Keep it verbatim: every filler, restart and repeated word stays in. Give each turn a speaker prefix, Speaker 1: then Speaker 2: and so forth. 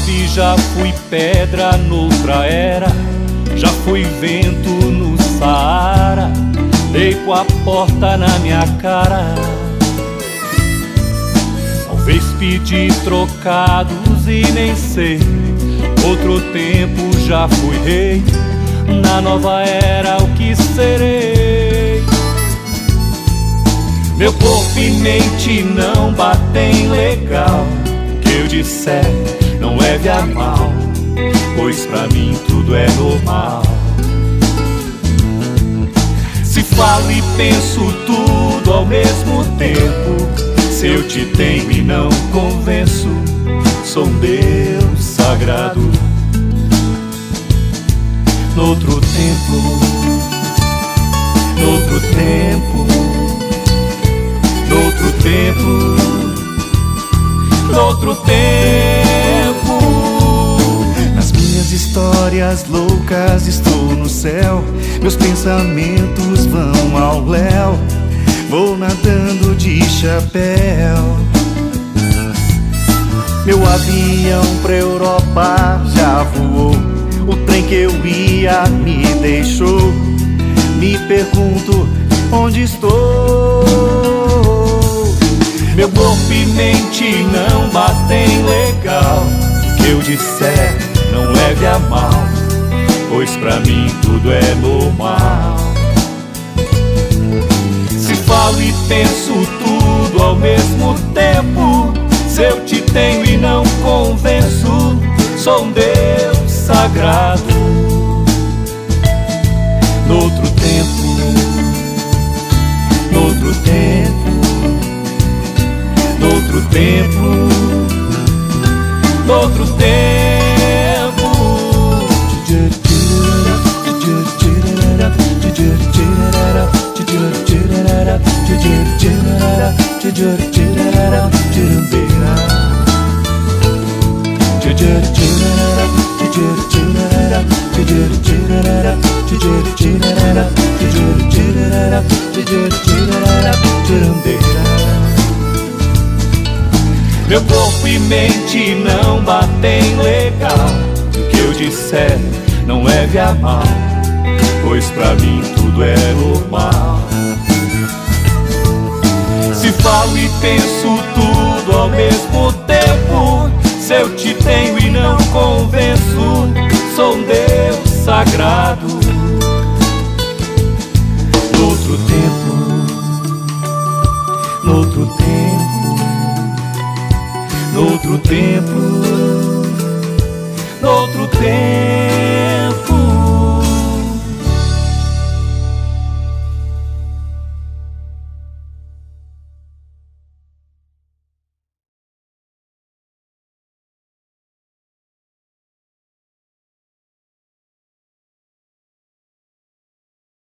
Speaker 1: ave, já fui pedra noutra era, já fui vento no Saara, dei com a porta na minha cara. Talvez pedi trocados e nem sei, outro tempo já fui rei, na nova era o que serei. Meu corpo e mente não batem legal, o que eu disser não leve a mal, pois pra mim tudo é normal. Se falo e penso tudo ao mesmo tempo, se eu te tenho e não convenço, sou um Deus sagrado. Noutro tempo, noutro tempo, noutro tempo, noutro tempo.
Speaker 2: Nas minhas histórias loucas estou no céu, meus pensamentos vão ao léu, vou nadando de chapéu. Meu avião pra Europa já voou, o trem que eu ia me deixou, me pergunto onde estou.
Speaker 1: Meu corpo e mente não batem legal, o que eu disser não leve a mal, pois pra mim tudo é normal. Se falo e penso tudo ao mesmo tempo, se eu te tenho e não convenço, sou um Deus sagrado. Noutro tempo, noutro tempo, noutro tempo, noutro tempo. Meu corpo e mente não batem legal, o que eu disser não leve a mal, pois pra mim tudo é normal. Se falo e penso tudo ao mesmo tempo, se eu te tenho e não convenço, sou um Deus sagrado. Noutro tempo, noutro tempo, noutro tempo, noutro tempo.